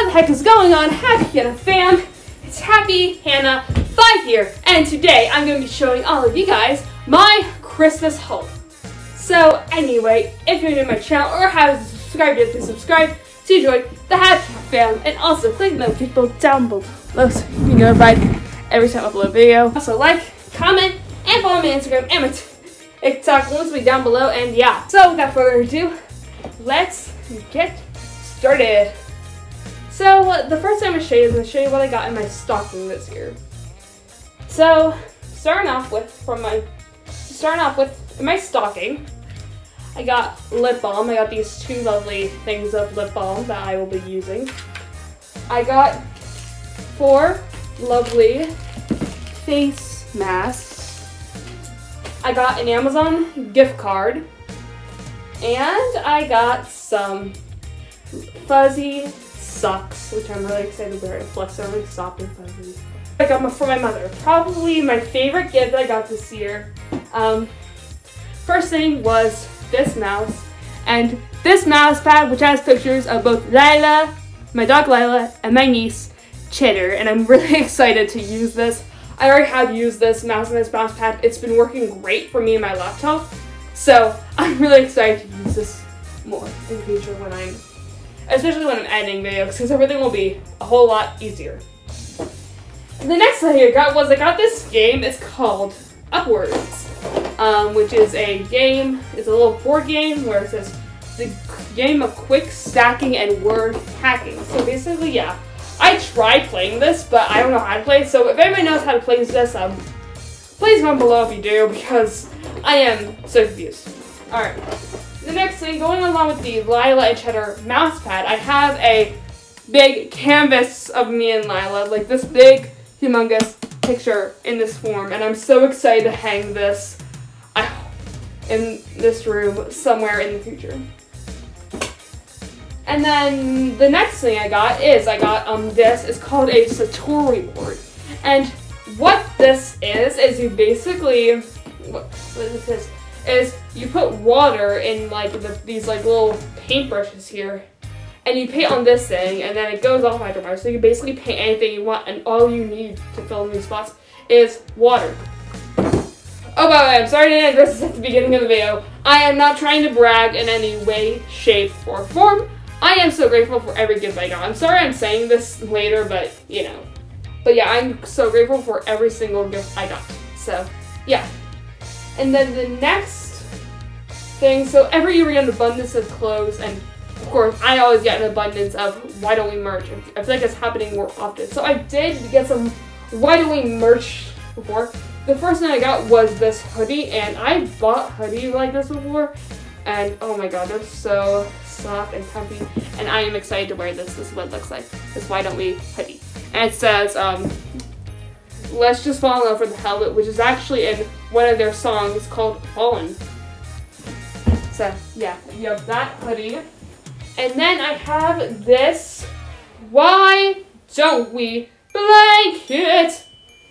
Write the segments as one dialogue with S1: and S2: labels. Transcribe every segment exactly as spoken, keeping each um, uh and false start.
S1: the heck is going on? Happy Hannah fam! It's Happy Hannah five here, and today I'm going to be showing all of you guys my Christmas haul. So anyway, if you're new to my channel or haven't subscribed yet, please subscribe to join the Happy fam, and also click the notification bell down below so you can get notified every time I upload a video. Also like, comment, and follow me on Instagram and my TikTok. Links will be down below, and yeah. So without further ado, let's get started. So uh, the first thing I'm going to show you is going to show you what I got in my stocking this year. So starting off with, from my, starting off with in my stocking, I got lip balm. I got these two lovely things of lip balm that I will be using. I got four lovely face masks. I got an Amazon gift card. And I got some fuzzy socks, which I'm really excited to wear and flex. They're really soft and fuzzy. I got them for my mother. Probably my favorite gift I got this year. Um, first thing was this mouse. And this mouse pad, which has pictures of both Lila, my dog Lila, and my niece, Chitter. And I'm really excited to use this. I already have used this mouse and this mouse pad. It's been working great for me and my laptop. So I'm really excited to use this more in the future when I'm, especially when I'm editing videos, because everything will be a whole lot easier. The next thing I got was I got this game. It's called Upwards, um, which is a game. It's a little board game where it says the game of quick stacking and word hacking. So basically, yeah, I tried playing this, but I don't know how to play. So if anybody knows how to play this, um, please comment below if you do, because I am so confused. Alright, the next thing, going along with the Lila and Cheddar mouse pad, I have a big canvas of me and Lila, like this big, humongous picture in this form, and I'm so excited to hang this I hope, in this room somewhere in the future. And then the next thing I got is, I got um this, it's called a Satori board, and what this is, is you basically, what, what this is, is you put water in like the, these like little paintbrushes here, and you paint on this thing, and then it goes off afterwards. So you can basically paint anything you want, and all you need to fill in these spots is water. Oh, by the way, I'm sorry to end this at the beginning of the video. I am not trying to brag in any way, shape, or form. I am so grateful for every gift I got. I'm sorry I'm saying this later, but you know. But yeah, I'm so grateful for every single gift I got. So, yeah. And then the next thing, so every year we get an abundance of clothes, and of course, I always get an abundance of Why Don't We merch. I feel like it's happening more often. So I did get some Why Don't We merch before. The first thing I got was this hoodie, and I bought hoodies like this before, and oh my god, they're so soft and comfy, and I am excited to wear this. This is what it looks like, this Why Don't We hoodie. And it says, um, let's just fall in love with the helmet, which is actually in one of their songs called Fallen. So, yeah, you have that hoodie. And then I have this Why Don't We blanket.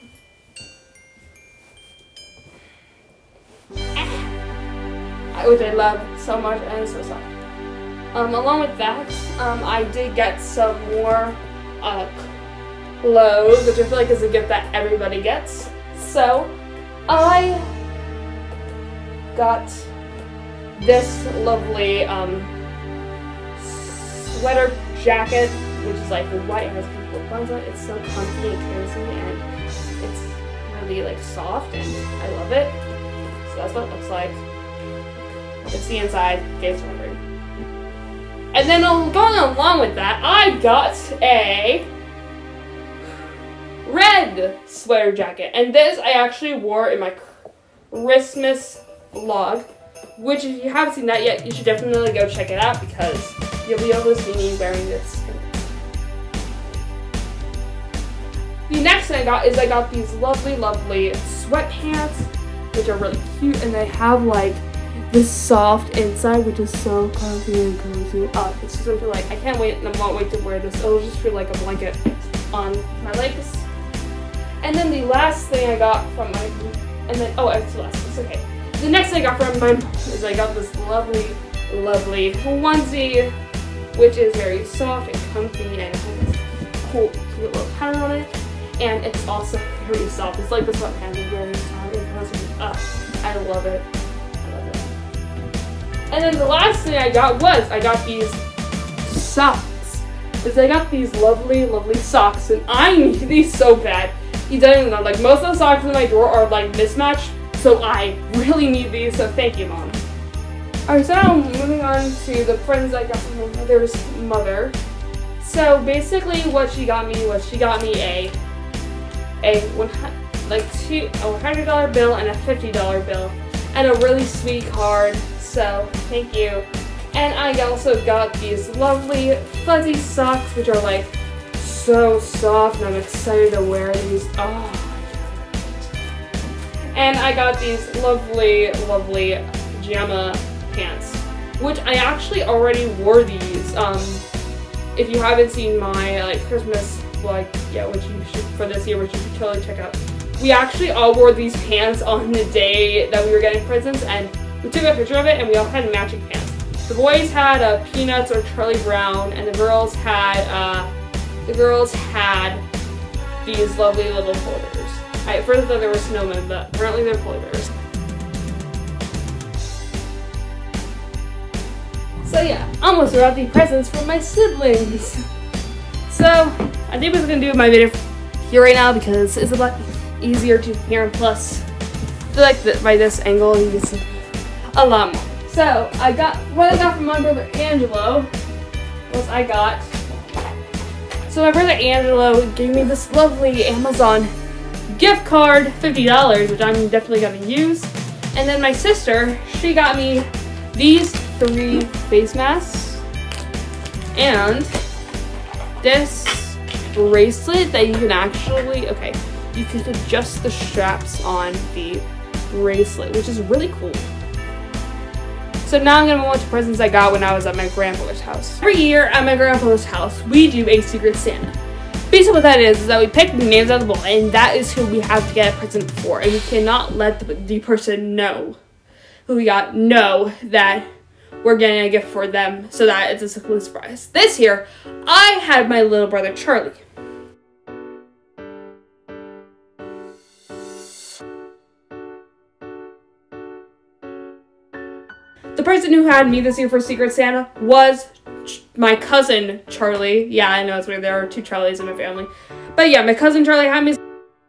S1: Which I love so much, and it's so soft. Um, along with that, um, I did get some more uh, clothes, which I feel like is a gift that everybody gets. So, I got this lovely um, sweater jacket, which is like white and has beautiful buttons on it. It's so comfy and cozy, and it's really like soft, and I love it. So that's what it looks like. It's the inside, in case you're wondering. And then going along with that, I got a red sweater jacket. And this I actually wore in my Christmas vlog, which if you haven't seen that yet, you should definitely go check it out, because you'll be able to see me wearing this. The next thing I got is I got these lovely, lovely sweatpants, which are really cute, and they have like this soft inside, which is so comfy and cozy. Oh, it's just gonna feel like, I can't wait, and I won't wait to wear this. It'll just feel like a blanket on my legs. And then the last thing I got from my, and then, oh, it's the last, it's okay. The next thing I got from my mom is I got this lovely, lovely onesie, which is very soft and comfy, and it has cool, cute little pattern on it, and it's also very soft. It's like the sweatpants, it's very soft. It has, uh, I love it. I love it. And then the last thing I got was I got these socks. Is I got these lovely, lovely socks, and I need these so bad. You don't even know. Like, most of the socks in my drawer are like mismatched, so I really need these. So thank you, Mom. Alright, so now moving on to the presents I got from my mother's mother. So basically, what she got me was she got me a a one like two a one hundred dollar bill and a fifty dollar bill, and a really sweet card. So thank you. And I also got these lovely fuzzy socks, which are like so soft, and I'm excited to wear these. Oh, and I got these lovely, lovely pajama pants, which I actually already wore these. Um, if you haven't seen my like Christmas vlog yet, which you should for this year, which you should totally check out. We actually all wore these pants on the day that we were getting presents, and we took a picture of it, and we all had matching pants. The boys had uh, Peanuts or Charlie Brown, and the girls had uh, the girls had these lovely little polar bears. I at first thought they were snowmen, but apparently they're polar bears. So yeah, almost wrapped the presents for my siblings. So I think I was gonna do my video here right now because it's a lot easier to hear, and plus I feel like that by this angle you can see a lot more. So I got what I got from my brother Angelo was I got so my brother Angelo gave me this lovely Amazon gift card, fifty dollars, which I'm definitely gonna use. And then my sister, she got me these three face masks and this bracelet that you can actually okay, you can adjust the straps on the bracelet, which is really cool. So now I'm going to move on to presents I got when I was at my grandfather's house. Every year at my grandfather's house, we do a Secret Santa. Basically what that is, is that we pick names out of the bowl, and that is who we have to get a present for. And we cannot let the, the person know who we got know that we're getting a gift for them, so that it's a complete surprise. This year, I had my little brother Charlie. The person who had me this year for Secret Santa was ch my cousin Charlie. Yeah, I know it's weird. There are two Charlies in my family. But yeah, my cousin Charlie had me.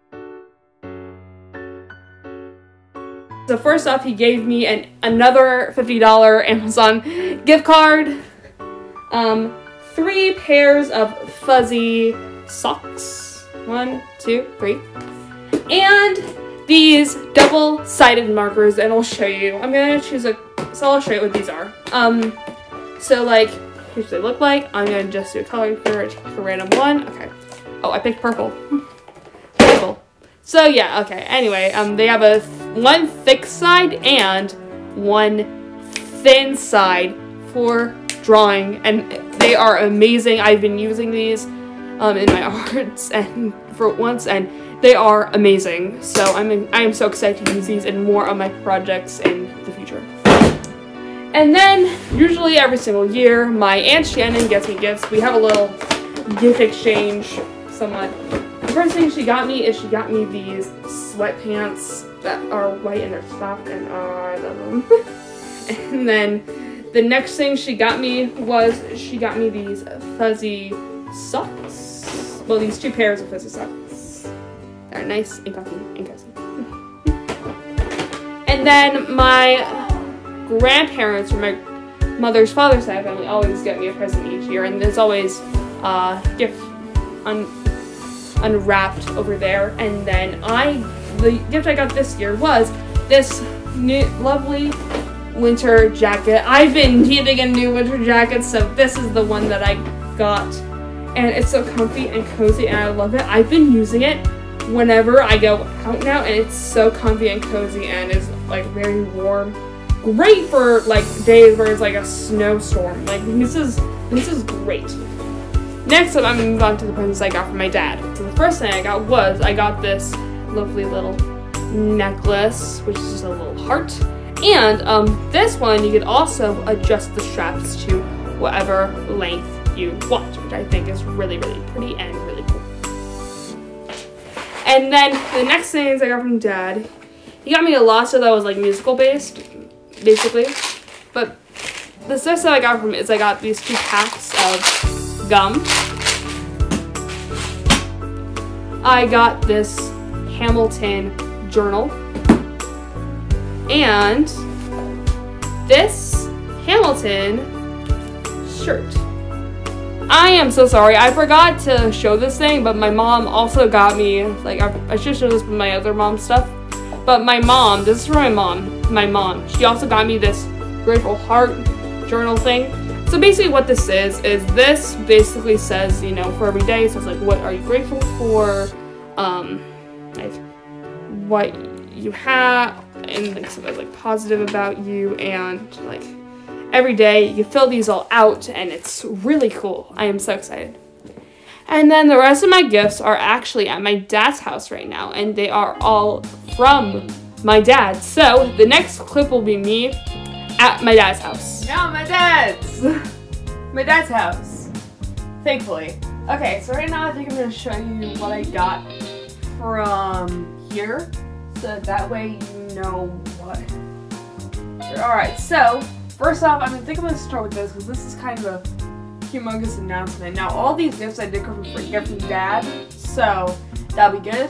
S1: So first off, he gave me an another fifty dollar Amazon gift card. Um, three pairs of fuzzy socks. One, two, three. And these double-sided markers, and I'll show you. I'm gonna choose a So I'll show you what these are. Um, so like, here's what they look like. I'm gonna just do a color here, pick a random one. Okay. Oh, I picked purple. Purple. So yeah, okay. Anyway, um, they have a th one thick side and one thin side for drawing, and they are amazing. I've been using these um, in my arts and for once, and they are amazing. So I'm in, I am so excited to use these in more of my projects in the future. And then, usually every single year, my Aunt Shannon gets me gifts. We have a little gift exchange, somewhat. The first thing she got me is she got me these sweatpants that are white and they're soft, and oh, I love them. And then, the next thing she got me was she got me these fuzzy socks. Well, these two pairs of fuzzy socks. They're nice and comfy and cozy. And then, my grandparents from my mother's father's side family always get me a present each year, and there's always a uh, gift un unwrapped over there. And then I, the gift I got this year was this new lovely winter jacket. I've been needing a new winter jacket, so this is the one that I got, and it's so comfy and cozy, and I love it. I've been using it whenever I go out now, and it's so comfy and cozy, and it's like very warm. Great for like days where it's like a snowstorm. Like this is this is great. Next up, I'm gonna move on to the presents I got from my dad. So the first thing I got was I got this lovely little necklace, which is just a little heart. And um, this one you can also adjust the straps to whatever length you watch, which I think is really, really pretty and really cool. And then the next things I got from Dad, he got me a lot of stuff that was like musical based, basically. But the stuff that I got from him is I got these two packs of gum. I got this Hamilton journal. And this Hamilton shirt. I am so sorry. I forgot to show this thing, but my mom also got me, like, I, I should show this with my other mom's stuff. But my mom, this is for my mom, my mom, she also got me this Grateful Heart journal thing. So basically what this is, is this basically says, you know, for every day, it says, like, what are you grateful for, um, like, what you have, and like something like positive about you, and like every day you fill these all out, and it's really cool. I am so excited. And then the rest of my gifts are actually at my dad's house right now, and they are all from my dad. So the next clip will be me at my dad's house.
S2: Yeah, my dad's my dad's house, thankfully. Okay, so right now I think I'm gonna show you what I got from here, so that way you know what. Alright, so first off, I mean, I think I'm going to start with this because this is kind of a humongous announcement. Now, all these gifts I did come from, get from Dad, so that'll be good.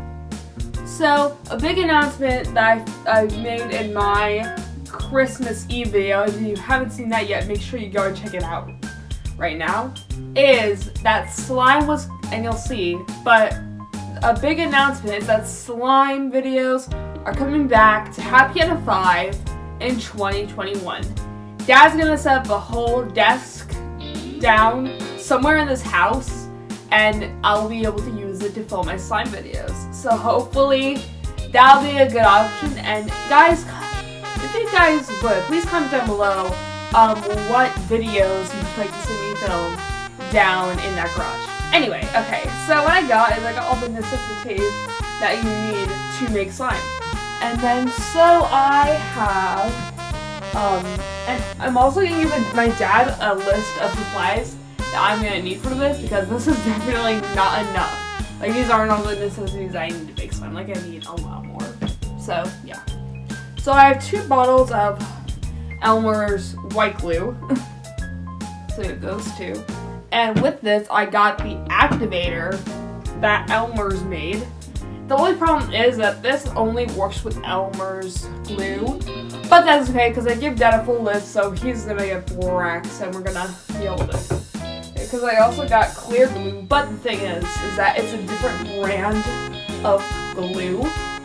S2: So, a big announcement that I, I made in my Christmas Eve video, if you haven't seen that yet, make sure you go and check it out right now, is that slime was, and you'll see, but a big announcement is that slime videos are coming back to Happy Hannah five in twenty twenty-one. Dad's gonna set up a whole desk down somewhere in this house, and I'll be able to use it to film my slime videos. So hopefully that'll be a good option. And guys, if you guys would, please comment down below um, what videos you'd like to see me film down in that garage. Anyway, okay, so what I got is I got all the necessities that you need to make slime. And then, so I have, um, and I'm also going to give my dad a list of supplies that I'm going to need for this, because this is definitely not enough. Like, these aren't all the necessities I need to make slime. Like, I need a lot more. So, yeah. So I have two bottles of Elmer's white glue. So those two. And with this, I got the activator that Elmer's made. The only problem is that this only works with Elmer's glue. But that's okay, because I give Dad a full list, so he's going to get borax, and we're going to be able to. Because I also got clear glue, but the thing is, is that it's a different brand of glue.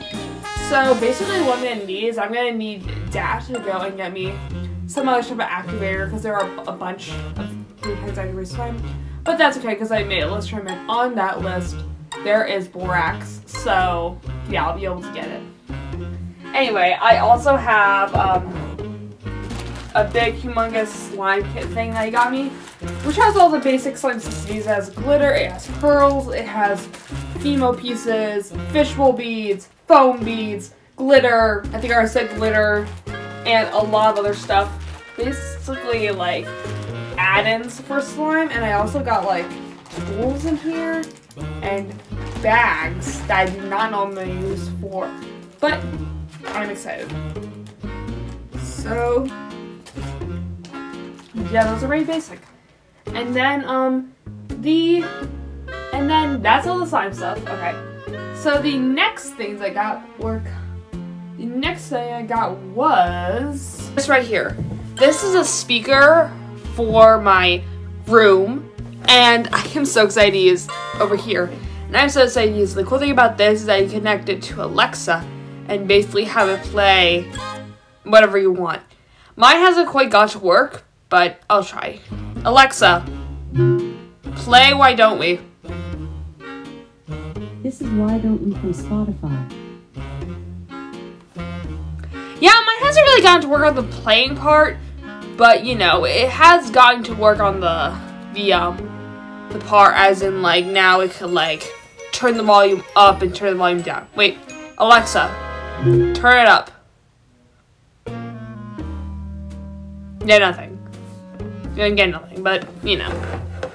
S2: So basically what I'm going to need is I'm going to need Dad to go and get me some other type of activator, because there are a bunch of three kinds of activator slime. But that's okay, because I made a list for him, and on that list there is borax, so yeah, I'll be able to get it. Anyway, I also have um, a big humongous slime kit thing that he got me, which has all the basic slime necessities. It has glitter, it has pearls, it has Fimo pieces, fishbowl beads, foam beads, glitter, I think I already said glitter, and a lot of other stuff. Basically like add-ins for slime, and I also got like tools in here and bags that I do not normally use for, but I'm excited. So yeah, those are very basic. And then um the and then that's all the slime stuff. Okay. So the next things I got were the next thing I got was this right here. This is a speaker for my room, and I am so excited to use over here. And I'm so excited to use. The cool thing about this is that you connect it to Alexa and basically have it play whatever you want. Mine hasn't quite got to work, but I'll try. Alexa, play Why Don't We?
S3: This is Why Don't We from Spotify.
S1: Yeah, mine hasn't really gotten to work on the playing part, but you know, it has gotten to work on the the um the part as in like now it could like turn the volume up and turn the volume down. Wait, Alexa, turn it up. Yeah, nothing. Didn't get nothing, but you know.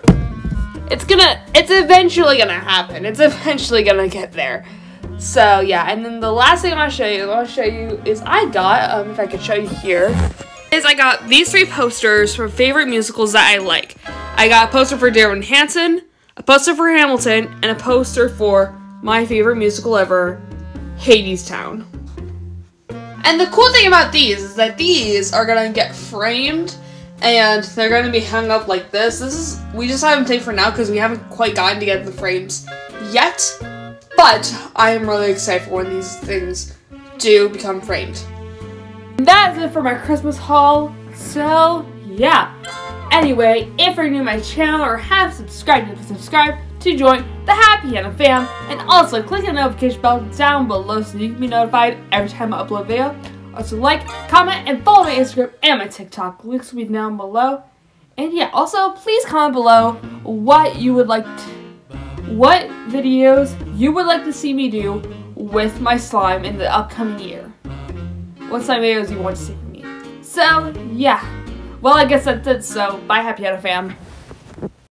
S2: it's gonna, it's eventually gonna happen. It's eventually gonna get there. So yeah, and then the last thing I want to show you, I want to show you is I got, um, if I could show you here, is I got these three posters from favorite musicals that I like. I got a poster for Dear Evan Hansen, a poster for Hamilton, and a poster for my favorite musical ever, Hadestown. And the cool thing about these is that these are gonna get framed and they're gonna be hung up like this. This is, we just have them taped for now because we haven't quite gotten to get the frames yet. But I am really excited for when these things do become framed.
S1: That's it for my Christmas haul. So yeah. Anyway, if you're new to my channel or have subscribed, you can subscribe to join the Happy Hannah fam, and also click the notification bell down below so you can be notified every time I upload a video. Also like, comment, and follow my Instagram and my TikTok. Links will be down below. And yeah, also please comment below what you would like to, what videos you would like to see me do with my slime in the upcoming year. What slime videos you want to see from me. So yeah. Well, I guess that's it, so bye Happy Hannah fam.